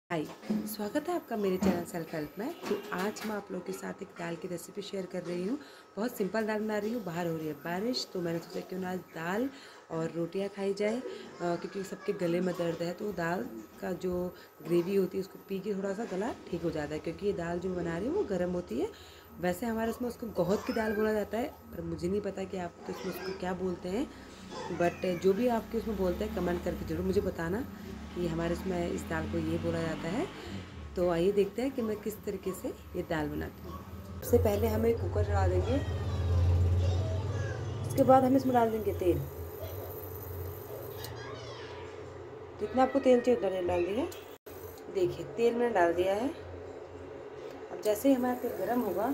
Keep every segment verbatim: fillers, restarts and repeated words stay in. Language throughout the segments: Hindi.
हाय, स्वागत है आपका मेरे चैनल सेल्फ हेल्प में। तो आज मैं आप लोगों के साथ एक दाल की रेसिपी शेयर कर रही हूँ। बहुत सिंपल दाल बना रही हूँ। बाहर हो रही है बारिश, तो मैंने सोचा क्यों ना आज दाल और रोटियाँ खाई जाए, आ, क्योंकि सबके गले में दर्द है। तो दाल का जो ग्रेवी होती है उसको पी के थोड़ा सा गला ठीक हो जाता है, क्योंकि ये दाल जो बना रही हूँ वो गर्म होती है। वैसे हमारे इसमें उसको गौहत की दाल बोला जाता है, पर मुझे नहीं पता कि आप तो इसमें उसको क्या बोलते हैं। बट जो भी आपके उसमें बोलते हैं कमेंट करके ज़रूर मुझे बताना कि हमारे इसमें इस दाल को ये बोला जाता है। तो आइए देखते हैं कि मैं किस तरीके से ये दाल बनाती हूँ। सबसे पहले हम एक कुकर चढ़ा देंगे। उसके बाद हम इसमें डाल देंगे तेल। जितना आपको तेल चाहिए उतना तेल डाल दिया। देखिए तेल मैंने डाल दिया है। अब जैसे ही हमारा तेल गर्म होगा,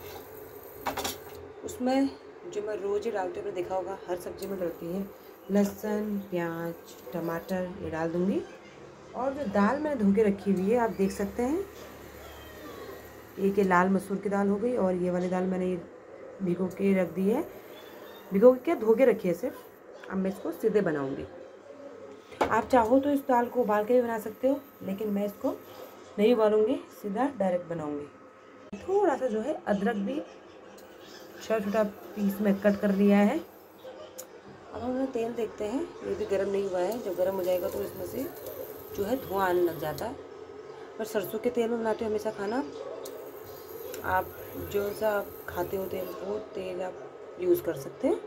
उसमें जो मैं रोज़ ही डालती हूँ, आपने देखा होगा हर सब्जी में डलती है, लहसुन, प्याज, टमाटर, ये डाल दूँगी। और जो दाल मैंने धो के रखी हुई है, आप देख सकते हैं, एक ये लाल मसूर की दाल हो गई, और ये वाली दाल मैंने भिगो के रख दी है। भिगो के धो के रखी है सिर्फ। अब मैं इसको सीधे बनाऊंगी। आप चाहो तो इस दाल को उबाल के भी बना सकते हो, लेकिन मैं इसको नहीं उबालूंगी, सीधा डायरेक्ट बनाऊंगी। थोड़ा सा जो है अदरक भी छोटा छोटा पीस में कट कर लिया है। अब हम तेल देखते हैं, ये भी गर्म नहीं हुआ है। जब गर्म हो जाएगा तो इसमें से जो है धुआं आने लग जाता है। पर सरसों के तेल में बनाते हो हमेशा खाना। आप जो सा आप खाते हो तेल, वो तेल आप यूज़ कर सकते हैं।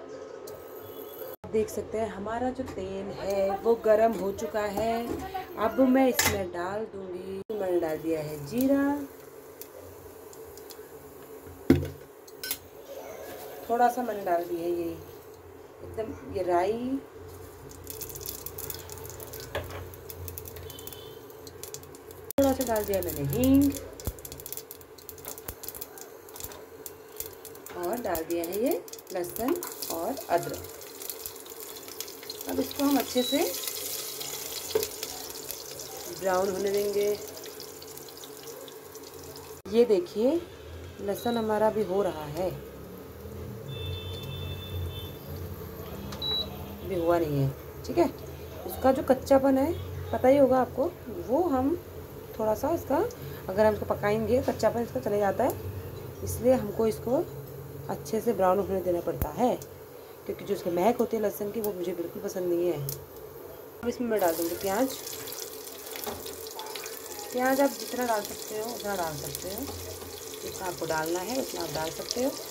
देख सकते हैं हमारा जो तेल है वो गरम हो चुका है। अब मैं इसमें डाल दूंगी, मैंने डाल दिया है जीरा, थोड़ा सा मैंने डाल दिया है ये एकदम ये राई, थोड़ा सा डाल दिया मैंने हींग, और डाल दिया है ये लहसुन और अदरक। अब इसको हम अच्छे से ब्राउन होने देंगे। ये देखिए लहसुन हमारा भी हो रहा है, भी हुआ नहीं है, ठीक है। इसका जो कच्चापन है पता ही होगा आपको, वो हम थोड़ा सा इसका, अगर हम इसको पकाएंगे कच्चापन इसका चले जाता है, इसलिए हमको इसको अच्छे से ब्राउन होने देना पड़ता है, क्योंकि जो इसकी महक होती है लहसुन की वो मुझे बिल्कुल पसंद नहीं है। अब इसमें मैं डाल दूँगी प्याज। प्याज आप जितना डाल सकते हो उतना डाल सकते हो, जितना आपको डालना है उतना आप डाल सकते हो।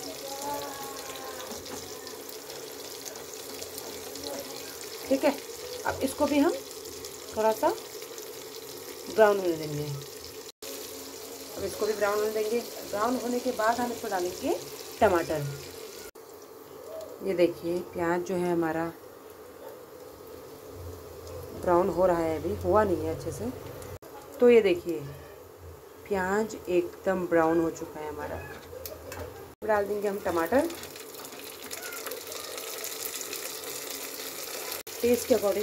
ठीक है, अब इसको भी हम थोड़ा सा ब्राउन होने देंगे। अब इसको भी ब्राउन होने देंगे। ब्राउन होने के बाद हम इसको डालेंगे टमाटर। ये देखिए प्याज जो है हमारा ब्राउन हो रहा है, अभी हुआ नहीं है अच्छे से। तो ये देखिए प्याज एकदम ब्राउन हो चुका है हमारा। डाल देंगे हम टमाटर, टेस्ट के अकॉर्डिंग।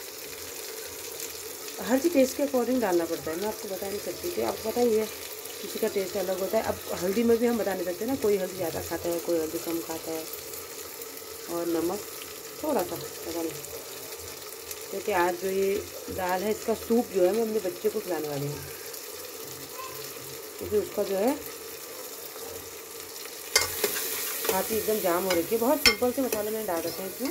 हर चीज़ टेस्ट के अकॉर्डिंग डालना पड़ता है, मैं आपको बता नहीं सकती कि आपको पता ही है किसी का टेस्ट अलग होता है। अब हल्दी में भी हम बता नहीं सकते ना, कोई हल्दी ज़्यादा खाता है, कोई हल्दी कम खाता है। और नमक थोड़ा सा पता नहीं, क्योंकि आज जो ये दाल है इसका सूप जो है मैं अपने बच्चे को खिलाने वाली हूँ, क्योंकि उसका जो है छाती एकदम जाम हो रखी है। बहुत सिंपल से मसाले मैंने डाल रखे हैं इसमें।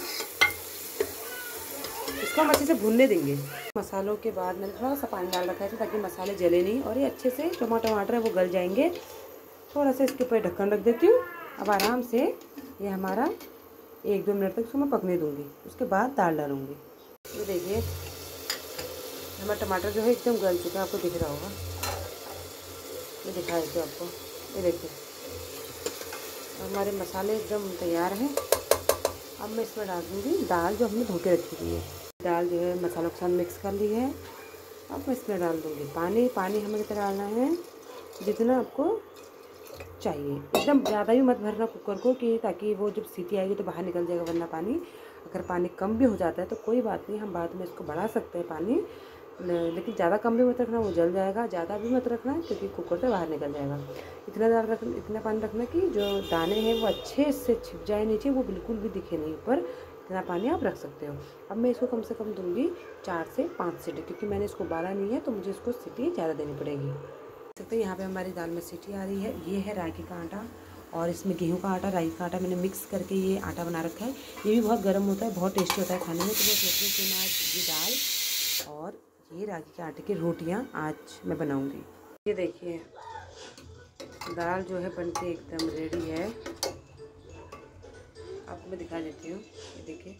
इसको हम अच्छे से भूनने देंगे। मसालों के बाद मैंने थोड़ा सा पानी डाल रखा है ताकि मसाले जले नहीं, और ये अच्छे से टमाटर टमाटर है वो गल जाएंगे। थोड़ा सा इसके ऊपर ढक्कन रख देती हूँ। अब आराम से ये हमारा एक दो मिनट तक इसको मैं पकने दूँगी, उसके बाद दाल डालूँगी। ये देखिए हमारा टमाटर जो है एकदम गल चुका है, आपको दिख रहा होगा, मैं दिखा देती हूँ आपको। ये देखिए हमारे मसाले एकदम तैयार हैं। अब मैं इसमें डाल दूँगी दाल जो हमने धो के रखी हुई है। दाल जो है मसालों के साथ मिक्स कर ली है। अब मैं इसमें डाल दूँगी पानी। पानी हमें कितना डालना है, जितना आपको चाहिए। एकदम ज़्यादा भी मत भरना कुकर को, कि ताकि वो जब सीटी आएगी तो बाहर निकल जाएगा वरना पानी। अगर पानी कम भी हो जाता है तो कोई बात नहीं, हम बाद में इसको बढ़ा सकते हैं पानी, लेकिन ज़्यादा कम भी मत रखना, वो जल जाएगा। ज़्यादा भी मत रखना क्योंकि कुकर से बाहर निकल जाएगा। इतना दाल रख इतना पानी रखना कि जो दाने हैं वो अच्छे से छिप जाए नीचे, वो बिल्कुल भी दिखे नहीं ऊपर, इतना पानी आप रख सकते हो। अब मैं इसको कम से कम दूंगी चार से पाँच सीटी, क्योंकि मैंने इसको उबाला नहीं है तो मुझे इसको सीटी ज़्यादा देनी पड़ेगी। देख सकते हैं यहाँ पे हमारी दाल में सीटी आ रही है। ये है रागी का आटा और इसमें गेहूं का आटा, रागी का आटा मैंने मिक्स करके ये आटा बना रखा है। ये भी बहुत गर्म होता है, बहुत टेस्टी होता है खाने में। तो मैं सोच रही थी आज ये दाल और ये रागी के आटे की रोटियां आज मैं बनाऊंगी। ये देखिए दाल जो है बनके एकदम रेडी है। आपको मैं दिखा देती हूँ। ये देखिए,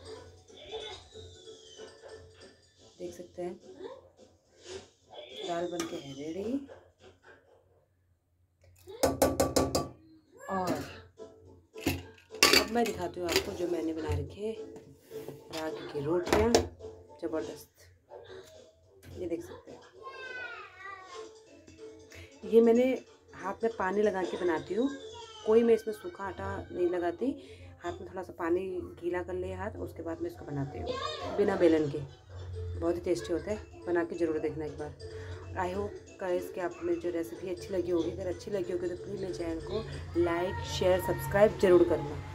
देख सकते हैं दाल बनके है रेडी। और अब मैं दिखाती हूँ आपको जो मैंने बना रखी है रागी की रोटियाँ, ज़बरदस्त। ये देख सकते हैं, ये मैंने हाथ में पानी लगा के बनाती हूँ। कोई मैं इसमें सूखा आटा नहीं लगाती, हाथ में थोड़ा सा पानी गीला कर ले हाथ, उसके बाद मैं इसको बनाती हूँ बिना बेलन के। बहुत ही टेस्टी होता है, बना के ज़रूर देखना एक बार। आई होप गाइस कि आप में जो रेसिपी अच्छी लगी होगी। अगर अच्छी लगी होगी तो प्लीज़ मेरे चैनल को लाइक शेयर सब्सक्राइब जरूर करना।